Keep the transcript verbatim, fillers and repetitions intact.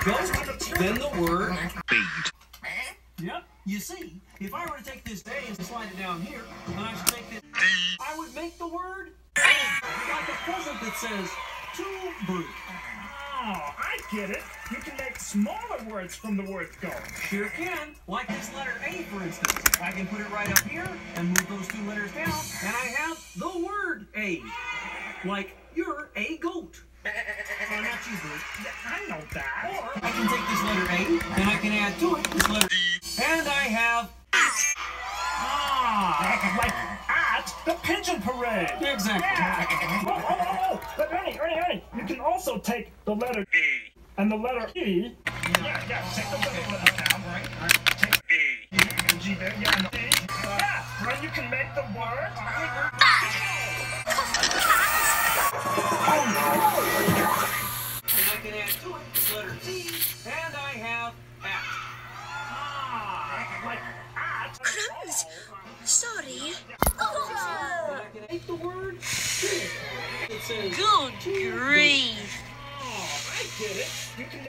goat, then the word Bead. Yep. You see, if I were to take this A and slide it down here, and I should take this D, I would make the word like a present that says to brew. Oh, I get it. You can make smaller words from the word go. Sure can. Like this letter A, for instance. I can put it right up here and move those two letters down, and I have the word A. Like, you're a goat. Oh, not you, Bert. I know that. Or I can take this letter A, and I can add to it this letter D, and I have Ah, like at the pigeon parade. Exactly. Yeah. Oh, oh, oh, oh. But Ernie, Ernie, Ernie, you can also take the letter E and the letter E. Yeah, yeah, take the letter down, right? Take E. And G there, yeah, and the E. Yeah, then you can make the word. Oh, no. And I can add to it this letter T, and I have at. Ah, like at. Crumbs. Sorry. And I can make the word T. It says Good grief. Oh, I get it. You can